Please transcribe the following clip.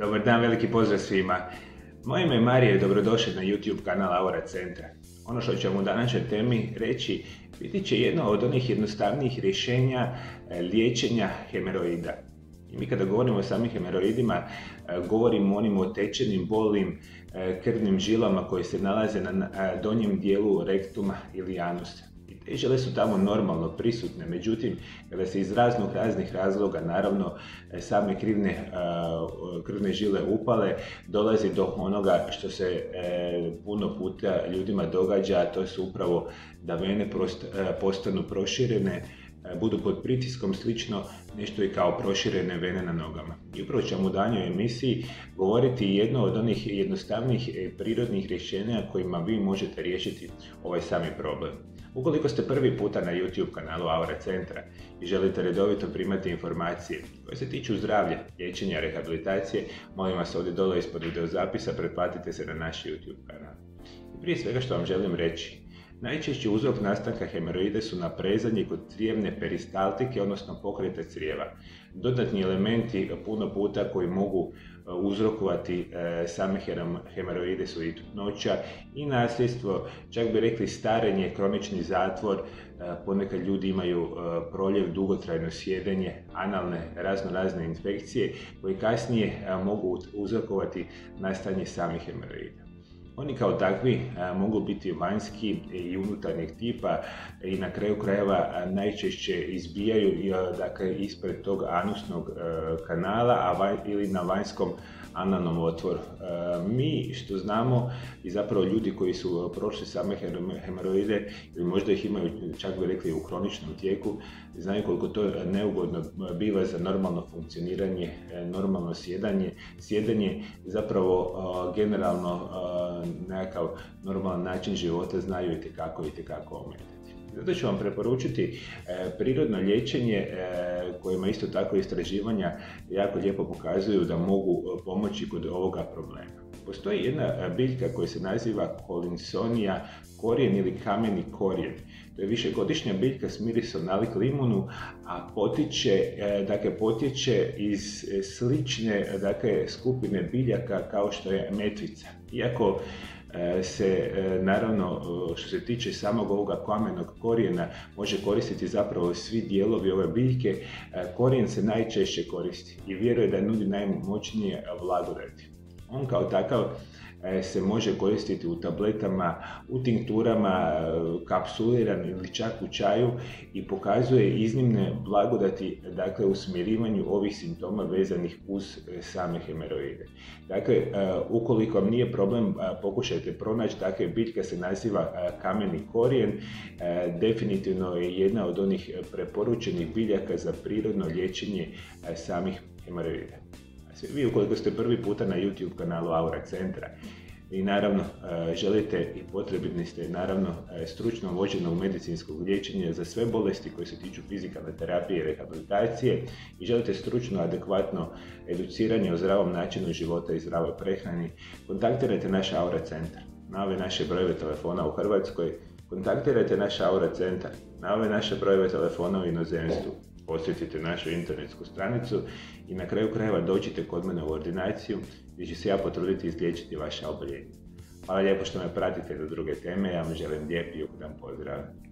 Dobar dan, veliki pozdrav svima. Moje ime je Marija i dobrodošli na YouTube kanal Aura Centra. Ono što ćemo u današnjoj temi reći biti će jedno od onih jednostavnijih rješenja liječenja hemoroida. I mi kada govorimo o samim hemoroidima, govorimo o onim otečenim, bolnim krvnim žilama koje se nalaze na donjem dijelu rektuma ili anusa. Te žile su tamo normalno prisutne, međutim, kada se iz raznih razloga, naravno, same krvne žile upale, dolazi do onoga što se puno puta ljudima događa, a to su upravo da vene postanu proširene, budu pod pritiskom, slično nešto i kao proširene vene na nogama. I upravo ćemo u danjoj emisiji govoriti jedno od onih jednostavnih prirodnih rješenja kojima vi možete riješiti ovaj sami problem. Ukoliko ste prvi puta na YouTube kanalu Aura Centra i želite redovito primati informacije koje se tiču zdravlja, liječenja, rehabilitacije, molim vas ovdje dole ispod videozapisa pretplatite se na naš YouTube kanal. I prije svega što vam želim reći, najčešći uzrok nastanka hemoroide su naprezanje kod crijevne peristaltike, odnosno pokreta crijeva. Dodatni elementi puno puta koji mogu uzrokovati same hemoroide su i trudnoća i nasljedstvo, čak bi rekli starenje, kronični zatvor, ponekad ljudi imaju proljev, dugotrajno sjedenje, analne razne infekcije koji kasnije mogu uzrokovati nastajanje samih hemoroida. Oni kao takvi mogu biti vanjski i unutarnjeg tipa i na kraju krajeva najčešće izbijaju ispred tog anusnog kanala ili na vanjskom analnom otvoru. Mi što znamo i zapravo ljudi koji su prošli same hemoroide ili možda ih imaju, čak bi rekli, u kroničnom tijeku, znaju koliko to neugodno biva za normalno funkcioniranje, normalno sjedenje, zapravo generalno nekakav normalan način života znaju itekako ometati. Zato ću vam preporučiti prirodno liječenje kojima isto tako istraživanja jako lijepo pokazuju da mogu pomoći kod ovoga problema. Postoji jedna biljka koja se naziva Collinsonia korijen ili kameni korijen. To je višegodišnja biljka s mirisom nalik limunu, a potječe iz slične skupine biljaka kao što je metvica. Iako se naravno što se tiče samog ovoga kamenog korijena može koristiti zapravo svi dijelovi ove biljke, korijen se najčešće koristi i vjeruje da nudi najmoćnije blagodati. On kao takav se može koristiti u tabletama, u tinkturama, kapsuliran ili čak u čaju i pokazuje iznimne blagodati u smirivanju ovih simptoma vezanih uz same hemoroide. Dakle, ukoliko vam nije problem, pokušajte pronaći, biljka se naziva kameni korijen, definitivno je jedna od onih preporučenih biljaka za prirodno liječenje samih hemoroida. Vi ukoliko ste prvi puta na YouTube kanalu Aura Centra i naravno želite i potrebni ste naravno stručno vođenog medicinskog liječenja za sve bolesti koje se tiču fizikalne terapije i rehabilitacije i želite stručno, adekvatno educiranje o zdravom načinu života i zdravoj prehrani, kontaktirajte naš Aura Centar na ove naše brojeve telefona u Hrvatskoj, kontaktirajte naš Aura Centar na ove naše brojeve telefona u inozemstvu. Posjetite našu internetsku stranicu i na kraju krajeva dođite kod mene u ordinaciju gdje ću se ja potruditi izliječiti vaše oboljenje. Hvala lijepo što me pratite do druge teme, ja vam želim lijep i ugodan pozdrav.